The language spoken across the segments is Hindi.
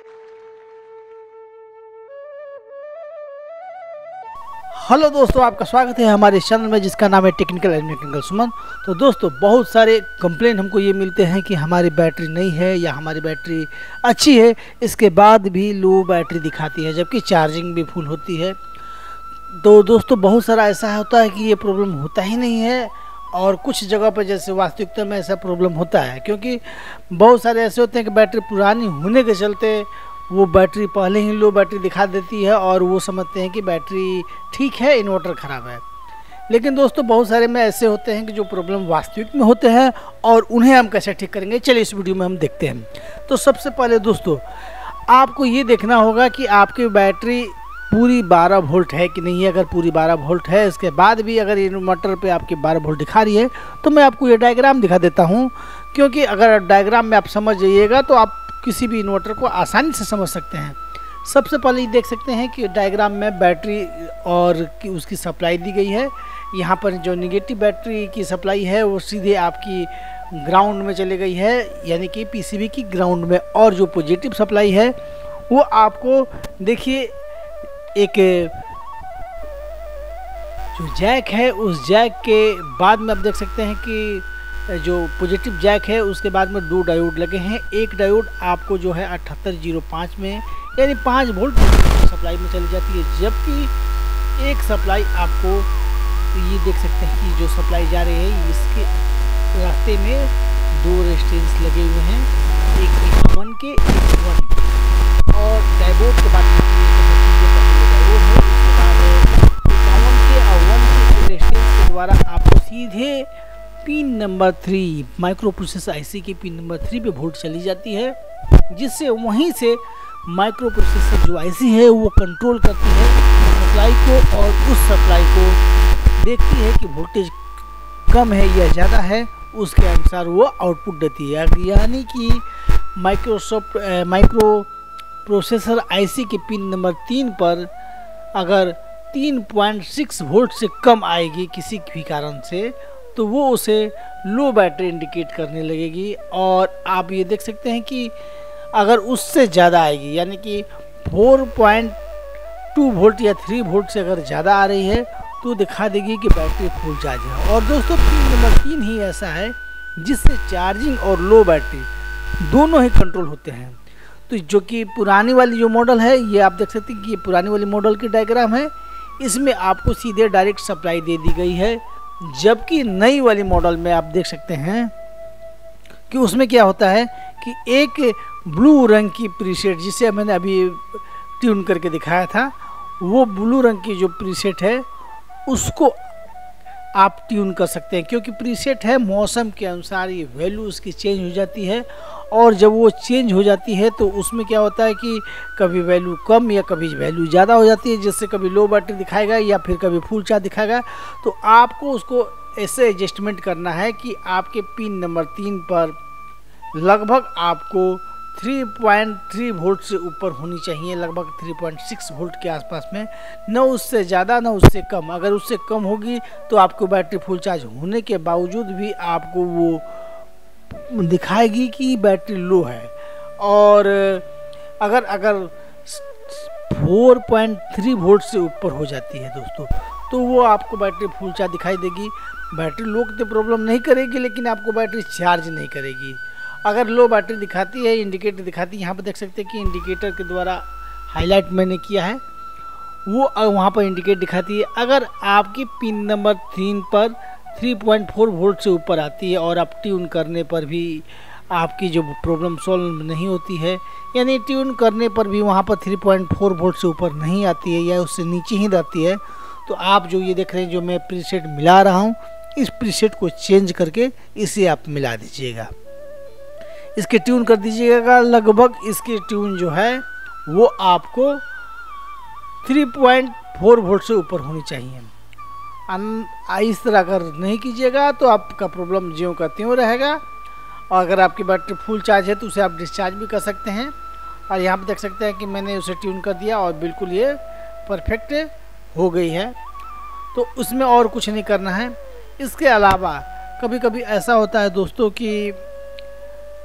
हेलो दोस्तों, आपका स्वागत है हमारे चैनल में जिसका नाम है टेक्निकल एंड मैकेनिकल सुमन। तो दोस्तों, बहुत सारे कंप्लेन हमको ये मिलते हैं कि हमारी बैटरी नहीं है या हमारी बैटरी अच्छी है, इसके बाद भी लो बैटरी दिखाती है जबकि चार्जिंग भी फुल होती है। तो दोस्तों, बहुत सारा ऐसा होता है कि ये प्रॉब्लम होता ही नहीं है और कुछ जगह पर जैसे वास्तविकता में ऐसा प्रॉब्लम होता है, क्योंकि बहुत सारे ऐसे होते हैं कि बैटरी पुरानी होने के चलते वो बैटरी पहले ही लो बैटरी दिखा देती है और वो समझते हैं कि बैटरी ठीक है, इन्वर्टर ख़राब है। लेकिन दोस्तों, बहुत सारे में ऐसे होते हैं कि जो प्रॉब्लम वास्तविक में होते हैं और उन्हें हम कैसे ठीक करेंगे, चलिए इस वीडियो में हम देखते हैं। तो सबसे पहले दोस्तों, आपको ये देखना होगा कि आपकी बैटरी पूरी 12 वोल्ट है कि नहीं है। अगर पूरी 12 वोल्ट है, इसके बाद भी अगर इन्वर्टर पे आपकी 12 वोल्ट दिखा रही है, तो मैं आपको ये डायग्राम दिखा देता हूँ, क्योंकि अगर डायग्राम में आप समझ जाइएगा तो आप किसी भी इन्वर्टर को आसानी से समझ सकते हैं। सबसे पहले ये देख सकते हैं कि डायग्राम में बैटरी और उसकी सप्लाई दी गई है। यहाँ पर जो नेगेटिव बैटरी की सप्लाई है वो सीधे आपकी ग्राउंड में चली गई है, यानी कि पीसीबी की ग्राउंड में, और जो पॉजिटिव सप्लाई है वो आपको देखिए एक जो जैक है, उस जैक के बाद में आप देख सकते हैं कि जो पॉजिटिव जैक है उसके बाद में 2 डायोड लगे हैं। एक डायोड आपको जो है 7805 में यानी 5 वोल्ट सप्लाई में चली जाती है, जबकि एक सप्लाई आपको ये देख सकते हैं कि जो सप्लाई जा रही है इसके रास्ते में 2 रेजिस्टेंस लगे हुए हैं, एक 1 के एक 1 के। और डायोड के बाद के द्वारा आपको सीधे pin number 3 microprocessor IC के पिन नंबर 3 पे वोल्ट चली जाती है, जिससे वहीं से माइक्रो प्रोसेसर जो आईसी है वो कंट्रोल करती है सप्लाई को और उस सप्लाई को देखती है कि वोल्टेज कम है या ज़्यादा है, उसके अनुसार वो आउटपुट देती है। यानी कि माइक्रो प्रोसेसर आईसी के पिन नंबर 3 पर अगर 3.6 वोल्ट से कम आएगी किसी भी कारण से, तो वो उसे लो बैटरी इंडिकेट करने लगेगी। और आप ये देख सकते हैं कि अगर उससे ज़्यादा आएगी, यानी कि 4.2 वोल्ट या 3 वोल्ट से अगर ज़्यादा आ रही है, तो दिखा देगी कि बैटरी फुल चार्ज है। और दोस्तों, पिन नंबर 3 ही ऐसा है जिससे चार्जिंग और लो बैटरी दोनों ही कंट्रोल होते हैं। तो जो कि पुरानी वाली जो मॉडल है, ये आप देख सकते हैं कि ये पुरानी वाली मॉडल की डायग्राम है, इसमें आपको सीधे डायरेक्ट सप्लाई दे दी गई है। जबकि नई वाली मॉडल में आप देख सकते हैं कि उसमें क्या होता है कि एक ब्लू रंग की प्रीसेट, जिसे मैंने अभी ट्यून करके दिखाया था, वो ब्लू रंग की जो प्रीसेट है उसको आप ट्यून कर सकते हैं, क्योंकि प्रीसेट है मौसम के अनुसार ये वैल्यू उसकी चेंज हो जाती है। और जब वो चेंज हो जाती है तो उसमें क्या होता है कि कभी वैल्यू कम या कभी वैल्यू ज़्यादा हो जाती है, जिससे कभी लो बैटरी दिखाएगा या फिर कभी फुल चार्ज दिखाएगा। तो आपको उसको ऐसे एडजस्टमेंट करना है कि आपके पिन नंबर 3 पर लगभग आपको 3.3 वोल्ट से ऊपर होनी चाहिए, लगभग 3.6 वोल्ट के आसपास में, न उससे ज़्यादा न उससे कम। अगर उससे कम होगी तो आपको बैटरी फुल चार्ज होने के बावजूद भी आपको वो दिखाएगी कि बैटरी लो है। और अगर 4.3 वोल्ट से ऊपर हो जाती है दोस्तों, तो वो आपको बैटरी फुल चार्ज दिखाई देगी। बैटरी लो की तो प्रॉब्लम नहीं करेगी, लेकिन आपको बैटरी चार्ज नहीं करेगी। अगर लो बैटरी दिखाती है, इंडिकेटर दिखाती है, यहाँ पर देख सकते हैं कि इंडिकेटर के द्वारा हाईलाइट मैंने किया है, वो वहाँ पर इंडिकेट दिखाती है। अगर आपकी पिन नंबर 3 पर 3.4 वोल्ट से ऊपर आती है और आप ट्यून करने पर भी आपकी जो प्रॉब्लम सॉल्व नहीं होती है, यानी ट्यून करने पर भी वहाँ पर 3.4 वोल्ट से ऊपर नहीं आती है या उससे नीचे ही रहती है, तो आप जो ये देख रहे हैं जो मैं प्रीसेट मिला रहा हूँ, इस प्रीसेट को चेंज करके इसे आप मिला दीजिएगा, इसके ट्यून कर दीजिएगा। लगभग इसकी ट्यून जो है वो आपको 3.4 वोल्ट से ऊपर होनी चाहिए। इस तरह अगर नहीं कीजिएगा तो आपका प्रॉब्लम ज्यों का त्यों रहेगा। और अगर आपकी बैटरी फुल चार्ज है तो उसे आप डिस्चार्ज भी कर सकते हैं। और यहाँ पे देख सकते हैं कि मैंने उसे ट्यून कर दिया और बिल्कुल ये परफेक्ट हो गई है। तो उसमें और कुछ नहीं करना है। इसके अलावा कभी कभी ऐसा होता है दोस्तों कि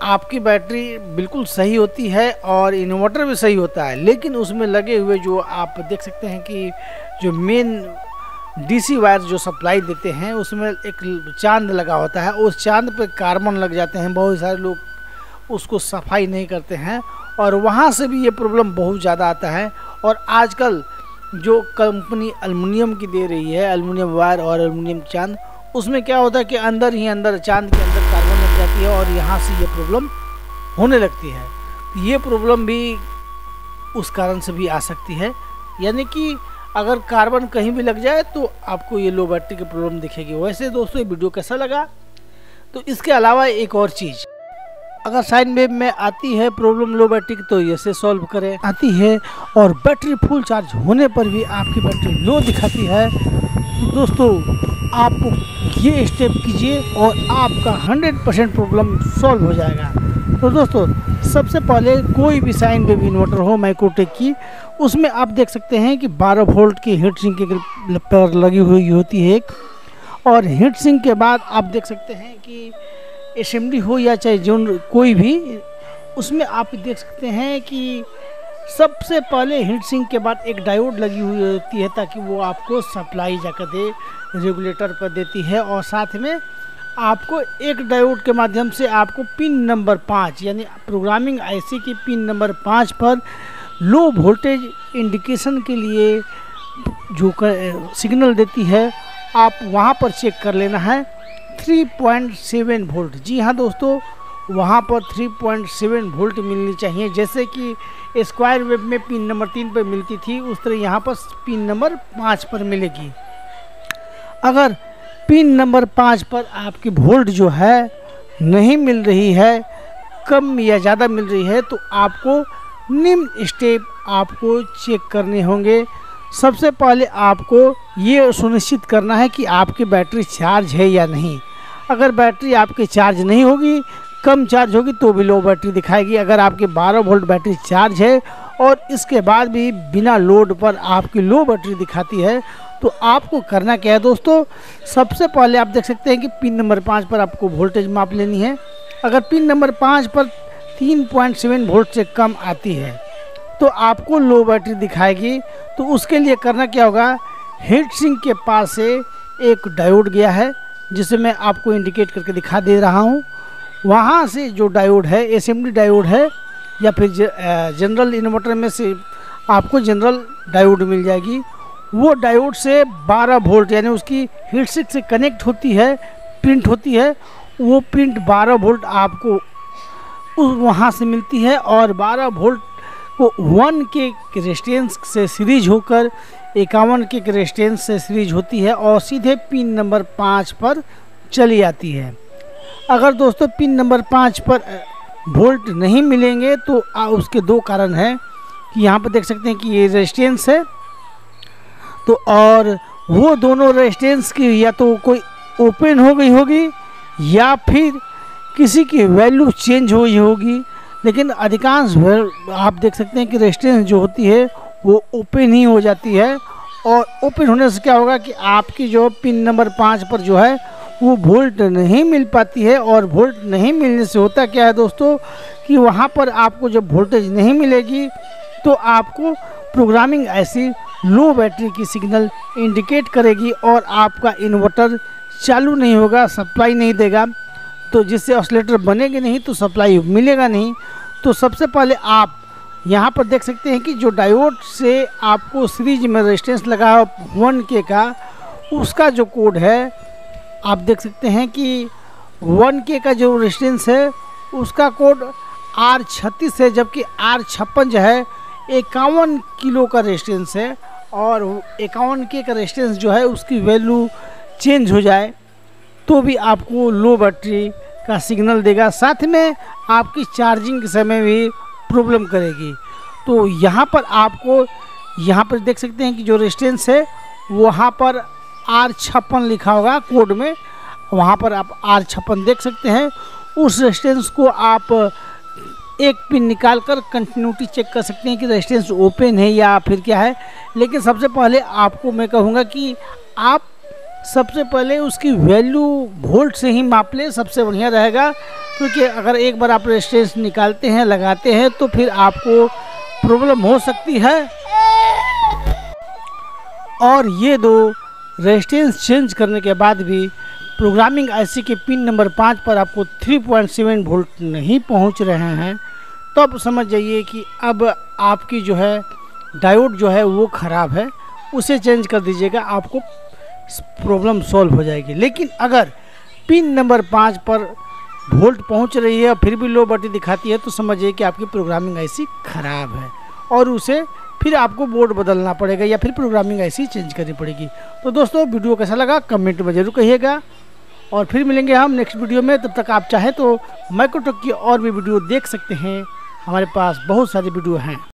आपकी बैटरी बिल्कुल सही होती है और इन्वर्टर भी सही होता है, लेकिन उसमें लगे हुए जो आप देख सकते हैं कि जो मेन डीसी वायर जो सप्लाई देते हैं उसमें एक चांद लगा होता है, उस चांद पे कार्बन लग जाते हैं। बहुत सारे लोग उसको सफाई नहीं करते हैं और वहाँ से भी ये प्रॉब्लम बहुत ज़्यादा आता है। और आजकल जो कंपनी एल्युमिनियम की दे रही है, एल्युमिनियम वायर और एल्युमिनियम चांद, उसमें क्या होता है कि अंदर ही अंदर चांद के अंदर कार्बन लग जाती है और यहाँ से ये प्रॉब्लम होने लगती है। ये प्रॉब्लम भी उस कारण से भी आ सकती है, यानी कि अगर कार्बन कहीं भी लग जाए तो आपको ये लो बैटरी की प्रॉब्लम दिखेगी। वैसे दोस्तों ये वीडियो कैसा लगा, तो इसके अलावा एक और चीज़, अगर साइन वेव में आती है प्रॉब्लम लो बैटरी की तो इसे सॉल्व करें। आती है और बैटरी फुल चार्ज होने पर भी आपकी बैटरी लो दिखाती है तो दोस्तों आप ये स्टेप कीजिए और आपका 100% प्रॉब्लम सॉल्व हो जाएगा। तो दोस्तों सबसे पहले कोई भी साइन वेव इन्वर्टर हो माइक्रोटेक की, उसमें आप देख सकते हैं कि 12 वोल्ट की हीट सिंक के पर लगी हुई होती है एक, और हीट सिंक के बाद आप देख सकते हैं कि एसएमडी हो या चाहे जो कोई भी, उसमें आप देख सकते हैं कि सबसे पहले हीट सिंक के बाद एक डायोड लगी हुई होती है ताकि वो आपको सप्लाई जाकर दे, रेगुलेटर पर देती है। और साथ में आपको एक डायोड के माध्यम से आपको पिन नंबर 5 यानी प्रोग्रामिंग आईसी की पिन नंबर 5 पर लो वोल्टेज इंडिकेशन के लिए जो सिग्नल देती है, आप वहाँ पर चेक कर लेना है 3.7 वोल्ट। जी हाँ दोस्तों, वहाँ पर 3.7 वोल्ट मिलनी चाहिए। जैसे कि स्क्वायर वेव में पिन नंबर 3 पर मिलती थी, उस तरह यहाँ पर पिन नंबर 5 पर मिलेगी। अगर पिन नंबर 5 पर आपकी वोल्ट जो है नहीं मिल रही है, कम या ज़्यादा मिल रही है, तो आपको निम्न स्टेप आपको चेक करने होंगे। सबसे पहले आपको ये सुनिश्चित करना है कि आपकी बैटरी चार्ज है या नहीं। अगर बैटरी आपकी चार्ज नहीं होगी, कम चार्ज होगी तो भी लो बैटरी दिखाएगी। अगर आपकी 12 वोल्ट बैटरी चार्ज है और इसके बाद भी बिना लोड पर आपकी लो बैटरी दिखाती है, तो आपको करना क्या है दोस्तों, सबसे पहले आप देख सकते हैं कि पिन नंबर 5 पर आपको वोल्टेज माप लेनी है। अगर पिन नंबर 5 पर 3.7 वोल्ट से कम आती है तो आपको लो बैटरी दिखाएगी। तो उसके लिए करना क्या होगा, हीट सिंक के पास से एक डायोड गया है जिसे मैं आपको इंडिकेट करके दिखा दे रहा हूँ। वहाँ से जो डायोड है, एसएमडी डायोड है या फिर जनरल इन्वर्टर में से आपको जनरल डायोड मिल जाएगी। वो डायोड से 12 वोल्ट यानी उसकी हीट सिंक से कनेक्ट होती है, प्रिंट होती है, वो प्रिंट 12 वोल्ट आपको वहाँ से मिलती है। और 12 वोल्ट को 1 के रेजिस्टेंस से सीरीज होकर 51 के रेजिस्टेंस से सीरीज होती है और सीधे पिन नंबर 5 पर चली आती है। अगर दोस्तों पिन नंबर 5 पर वोल्ट नहीं मिलेंगे तो उसके दो कारण हैं कि यहाँ पर देख सकते हैं कि ये रेजिस्टेंस है, तो और वो दोनों रेजिस्टेंस की या तो कोई ओपन हो गई होगी या फिर किसी की वैल्यू चेंज हुई होगी। लेकिन अधिकांश आप देख सकते हैं कि रेजिस्टेंस जो होती है वो ओपन ही हो जाती है, और ओपन होने से क्या होगा कि आपकी जो पिन नंबर 5 पर जो है वो वोल्ट नहीं मिल पाती है। और वोल्ट नहीं मिलने से होता क्या है दोस्तों कि वहाँ पर आपको जब वोल्टेज नहीं मिलेगी तो आपको प्रोग्रामिंग ऐसी लो बैटरी की सिग्नल इंडिकेट करेगी और आपका इन्वर्टर चालू नहीं होगा, सप्लाई नहीं देगा, तो जिससे ऑसिलेटर बनेगी नहीं तो सप्लाई मिलेगा नहीं। तो सबसे पहले आप यहाँ पर देख सकते हैं कि जो डायोड से आपको सीरीज में रेजिस्टेंस लगा है 1K का, उसका जो कोड है आप देख सकते हैं कि 1K का जो रेजिस्टेंस है उसका कोड R36 है, जबकि R56 जो है 51 किलो का रेजिस्टेंस है। और 51K का रेजिस्टेंस जो है उसकी वैल्यू चेंज हो जाए तो भी आपको लो बैटरी का सिग्नल देगा, साथ में आपकी चार्जिंग के समय भी प्रॉब्लम करेगी। तो यहाँ पर आपको यहाँ पर देख सकते हैं कि जो रेजिस्टेंस है वहाँ पर R56 लिखा होगा कोड में, वहाँ पर आप R56 देख सकते हैं। उस रेजिस्टेंस को आप एक पिन निकाल कर कंटिन्यूटी चेक कर सकते हैं कि रेजिस्टेंस ओपन है या फिर क्या है। लेकिन सबसे पहले आपको मैं कहूँगा कि आप सबसे पहले उसकी वैल्यू वोल्ट से ही माप लें, सबसे बढ़िया रहेगा। क्योंकि अगर एक बार आप रेजिस्टेंस निकालते हैं, लगाते हैं, तो फिर आपको प्रॉब्लम हो सकती है। और ये दो रेजिस्टेंस चेंज करने के बाद भी प्रोग्रामिंग आईसी के पिन नंबर 5 पर आपको 3.7 वोल्ट नहीं पहुंच रहे हैं, तो आप समझ जाइए कि अब आपकी जो है डायोड जो है वो ख़राब है, उसे चेंज कर दीजिएगा, आपको प्रॉब्लम सॉल्व हो जाएगी। लेकिन अगर पिन नंबर 5 पर वोल्ट पहुंच रही है और फिर भी लो बत्ती दिखाती है, तो समझिए कि आपकी प्रोग्रामिंग आईसी ख़राब है और उसे फिर आपको बोर्ड बदलना पड़ेगा या फिर प्रोग्रामिंग आईसी चेंज करनी पड़ेगी। तो दोस्तों, वीडियो कैसा लगा कमेंट में ज़रूर कहिएगा और फिर मिलेंगे हम नेक्स्ट वीडियो में। तब तक आप चाहें तो माइक्रोटेक की और भी वीडियो देख सकते हैं, हमारे पास बहुत सारी वीडियो हैं।